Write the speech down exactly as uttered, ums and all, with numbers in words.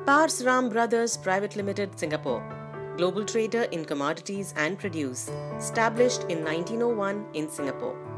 Pars Ram Brothers Private Limited, Singapore. Global trader in commodities and produce. Established in nineteen oh one in Singapore.